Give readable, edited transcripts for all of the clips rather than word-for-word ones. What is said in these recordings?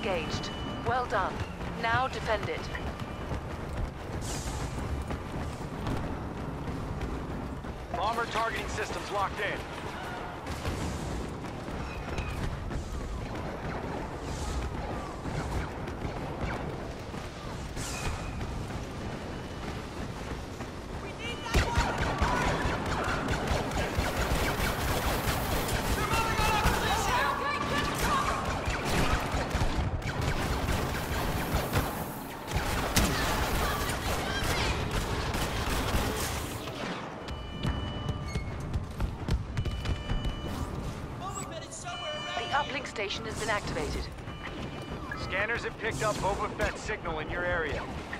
engaged. Well done. Now defend it. Bomber targeting systems locked in. Uplink station has been activated. Scanners have picked up Boba Fett's signal in your area.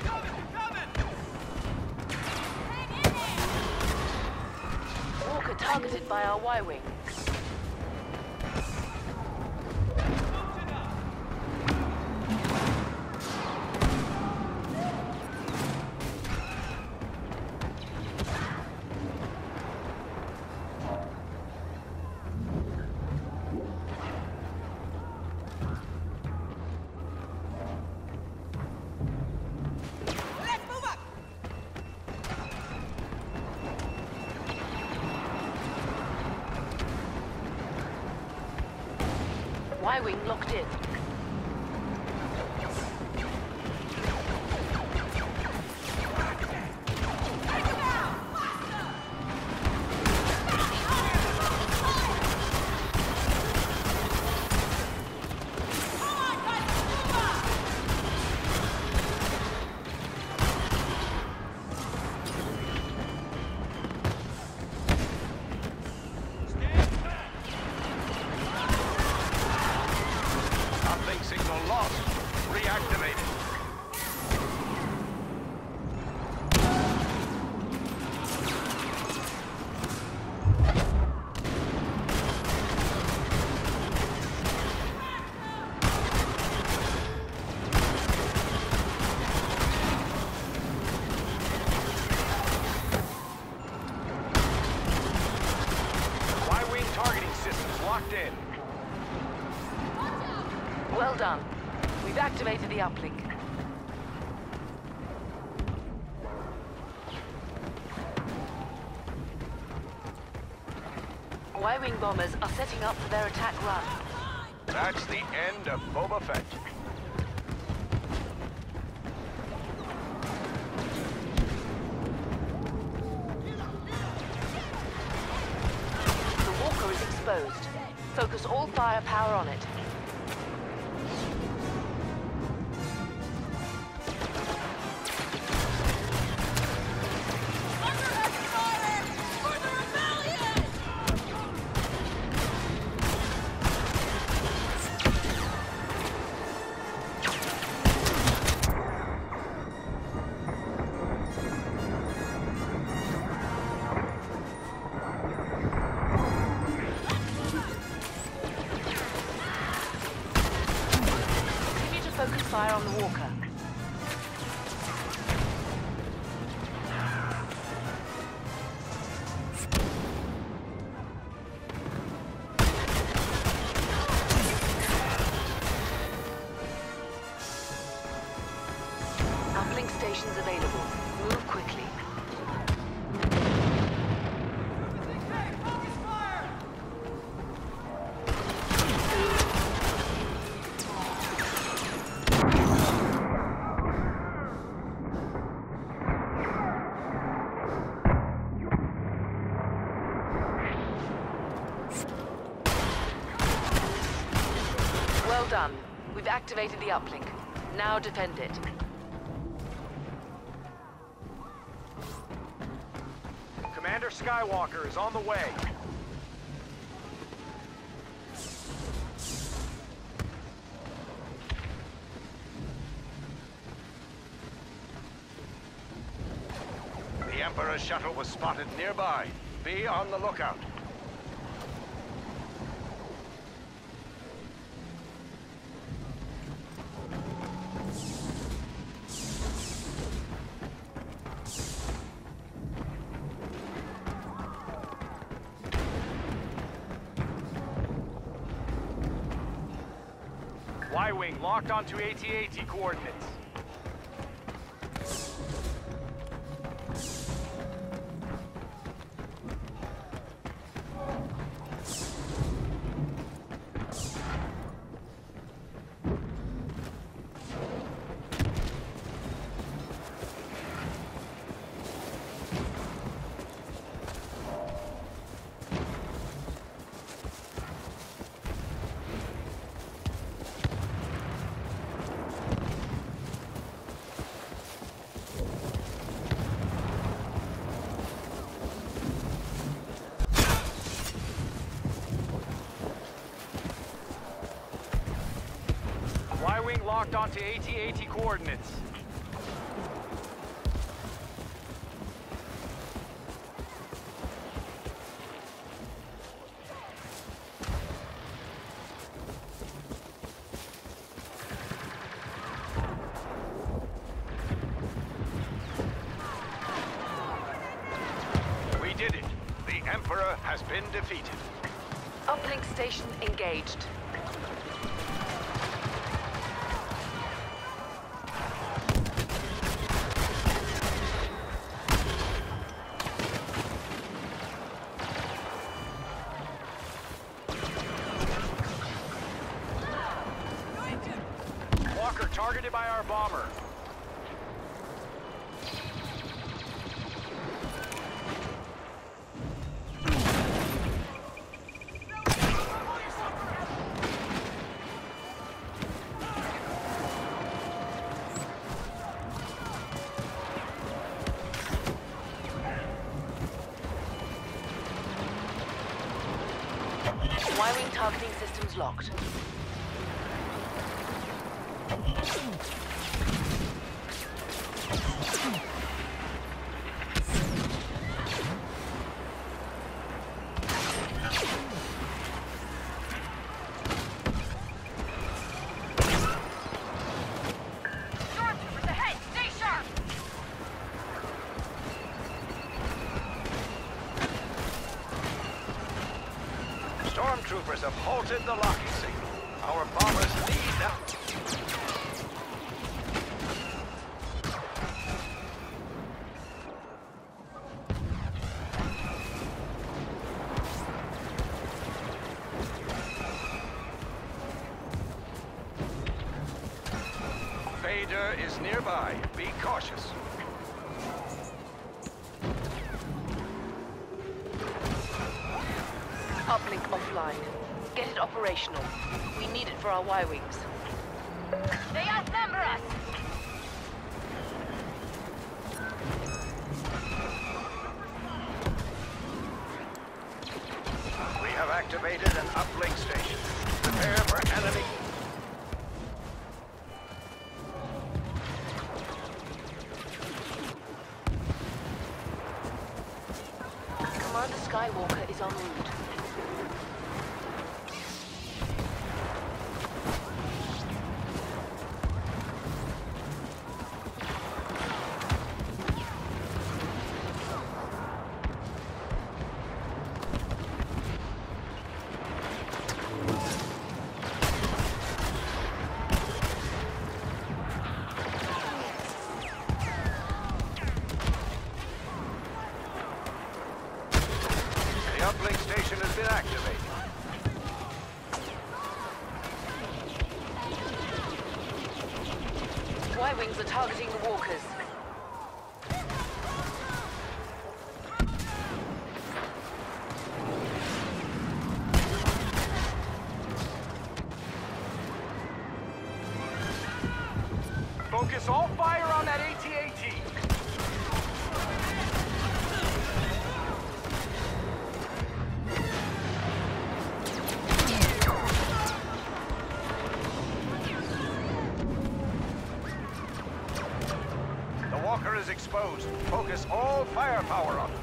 Walker targeted by our Y-Wing. Y-Wing locked in. Well done. We've activated the uplink. Y-Wing bombers are setting up for their attack run. That's the end of Boba Fett. The Walker is exposed. Focus all firepower on it. Focus fire on the Walker. Uplink stations available. Move quickly. Well done. We've activated the uplink. Now defend it. Commander Skywalker is on the way. The Emperor's shuttle was spotted nearby. Be on the lookout. Y-Wing locked onto AT-AT coordinates. Y-Wing locked onto AT-AT coordinates. We did it. The Emperor has been defeated. Uplink station engaged. Walker targeted by our bomber. Y-Wing targeting systems locked. Stormtroopers ahead! Stay sharp! Stormtroopers have halted the locking signal. Our bombers lead now. Vader is nearby. Be cautious. Uplink offline. Get it operational. We need it for our Y-Wings. They outnumber us! We have activated an uplink station. Prepare for enemy. Commander Skywalker is en route. The uplink station has been activated. Y-Wings are targeting the walkers. Focus all fire on that AT-AT. The walker is exposed. Focus all firepower on it.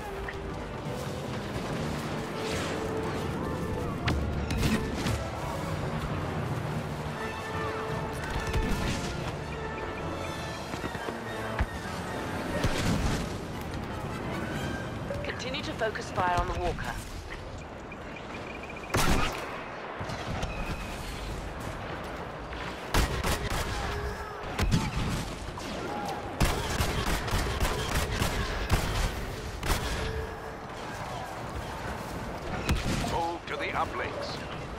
Continue to focus fire on the walker. uplinks.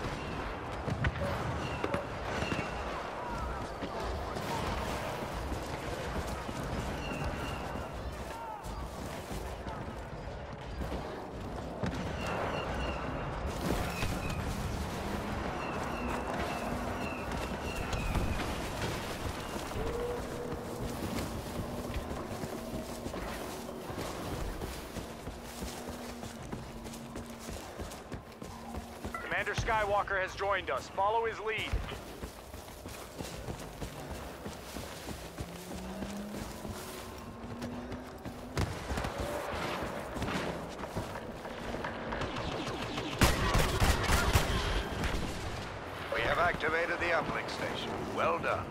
Commander Skywalker has joined us. Follow his lead. We have activated the uplink station. Well done.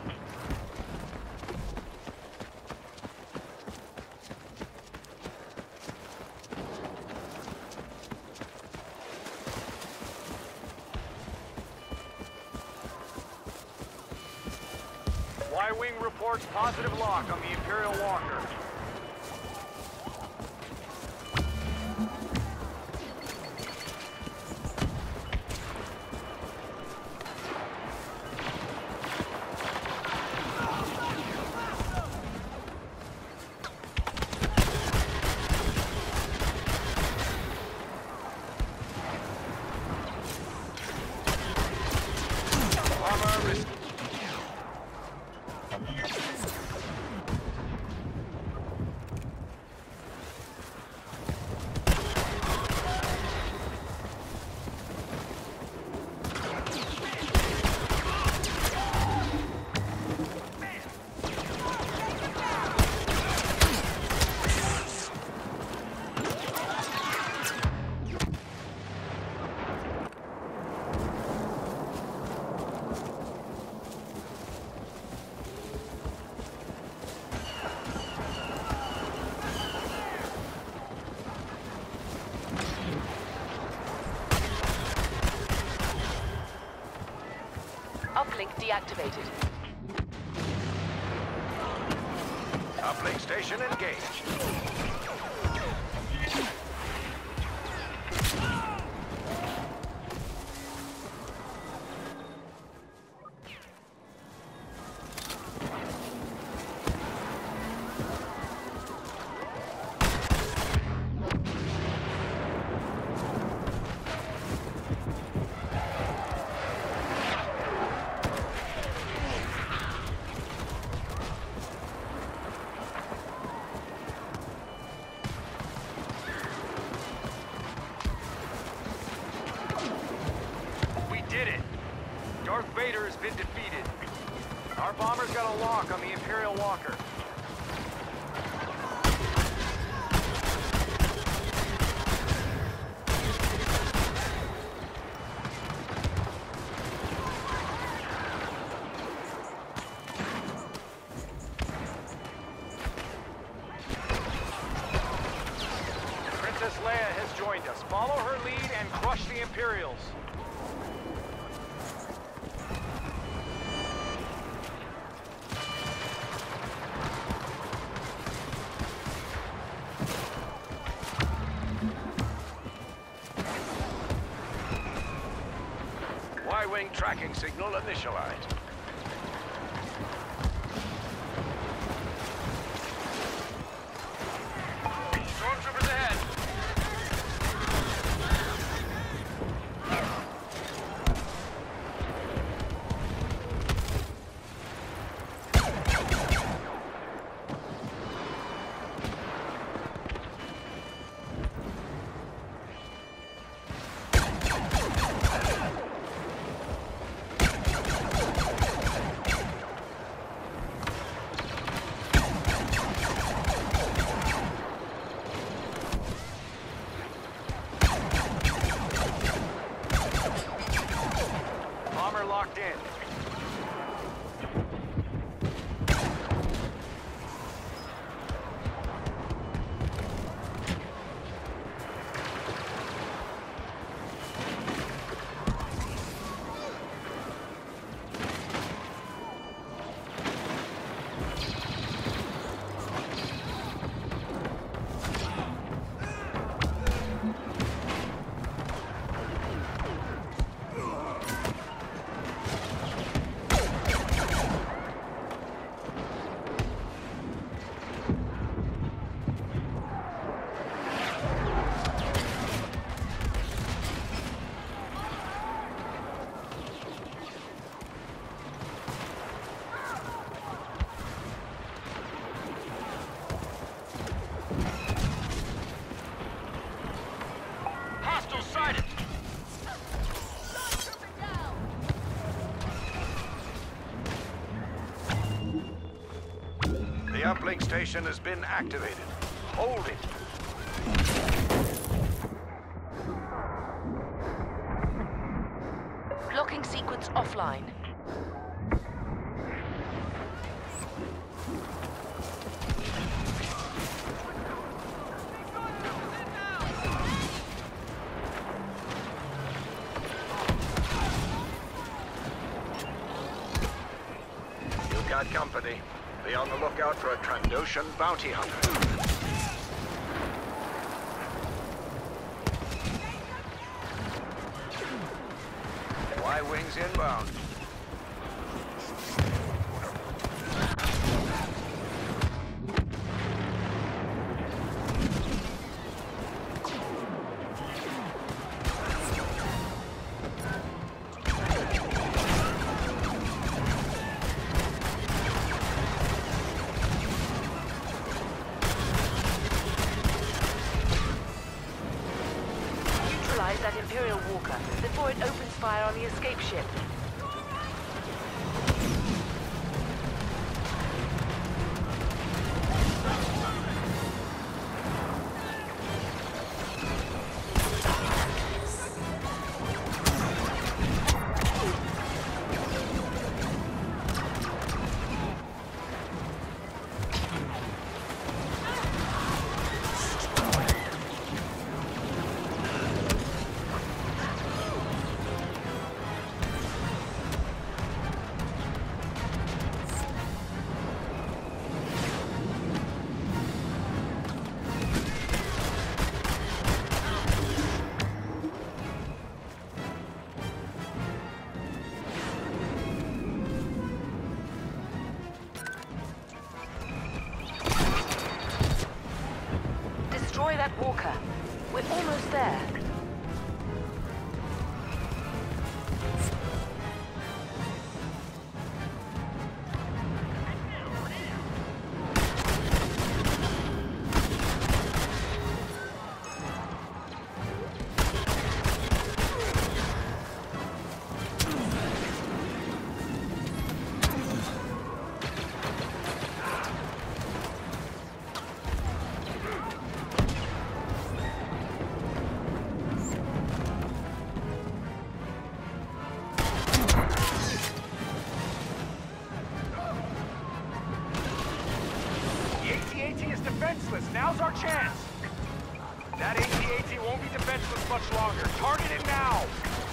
Y-Wing reports positive lock on the Imperial Walker. Armor is... Uplink deactivated. Uplink station engaged. Did it! Darth Vader has been defeated. Our bomber's got a lock on the Imperial Walker. Princess Leia has joined us. Follow her lead and crush the Imperials. Y-Wing tracking signal initialized. Stormtroopers ahead! uplink station has been activated. Hold it. Locking sequence offline. You got company. Be on the lookout for a Trandoshan bounty hunter. Y-wings inbound. Neutralize that Imperial Walker before it opens fire on the escape ship. Destroy that walker. We're almost there. Defenseless. Now's our chance. That AT-AT won't be defenseless much longer. Target it now.